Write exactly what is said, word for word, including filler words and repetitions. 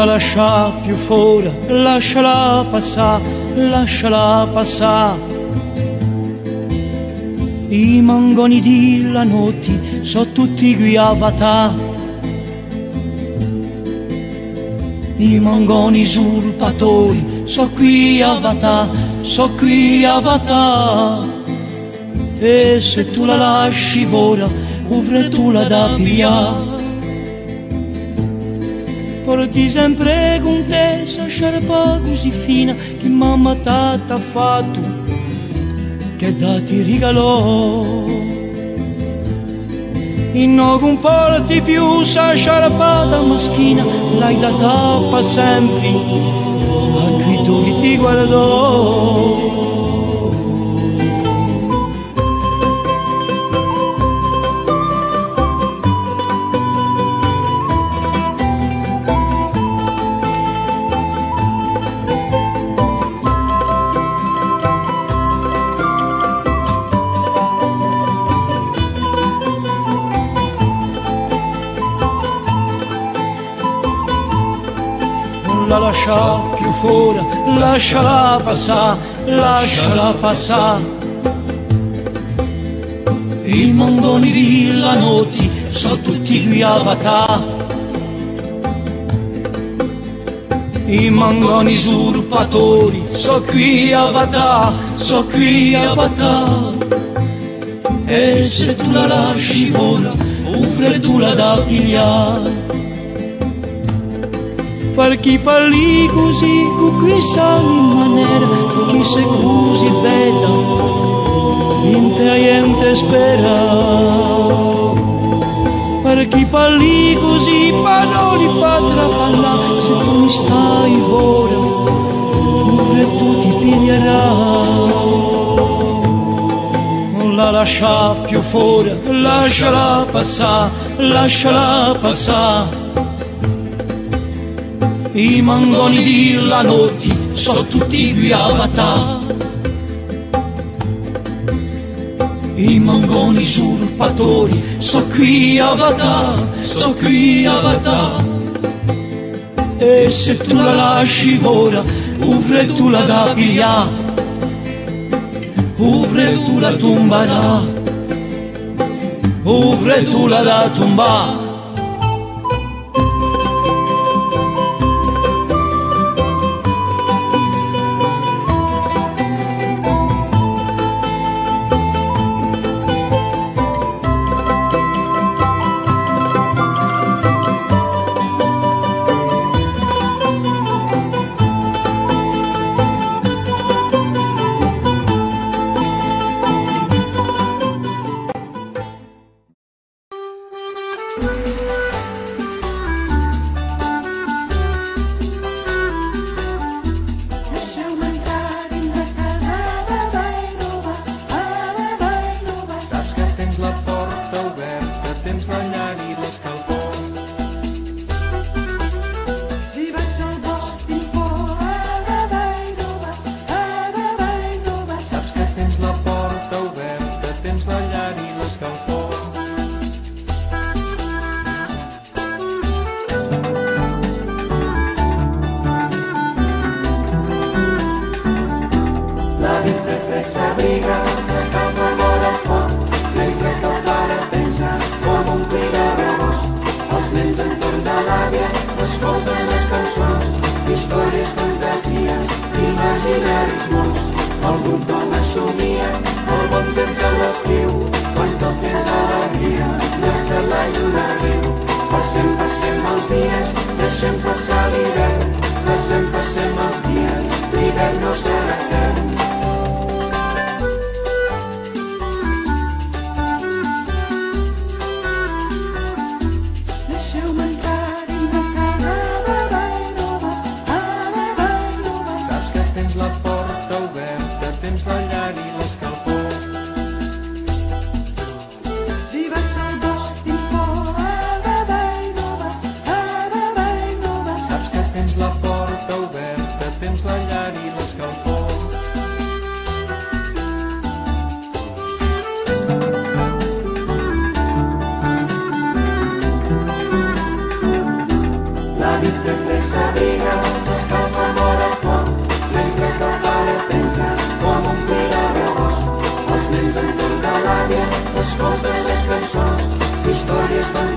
la lascia più fuori, lasciala passare, lasciala passare. I mangoni di la notte sono tutti qui a vata, i mangoni usurpatori sono qui a vata, sono qui a vata. E se tu la lasci ora, uvre tu la da pigliare. Porti sempre con te, sa sciarpa così fina che mamma t'ha fatto, che da ti regalò. E non porti più sa sciarpata maschina, l'hai data per sempre a chi tu che ti guardò. La lascia più fuori, lasciala passare, lasciala passare. I mangoni di la notte sono tutti qui a vata, i mangoni usurpatori sono qui a vata, sono qui a vata. E se tu la lasci ora, uvre tu la da pigliare. Per chi parli così, con questa maniera, chi sei così bella, in te niente spera. Per chi parli così, paroli patra parla, se tu mi stai ora, uvre tu ti piglierà. Non la lascia più fuori, lasciala passare, lasciala passare. I mangoni di la notte sono tutti qui a vata, i mangoni usurpatori sono qui a vata, sono qui a vata. E se tu la lasci ora, uvre tu la da pigliare, uvre tu la tomberà, uvre tu la da tombare. Thank you.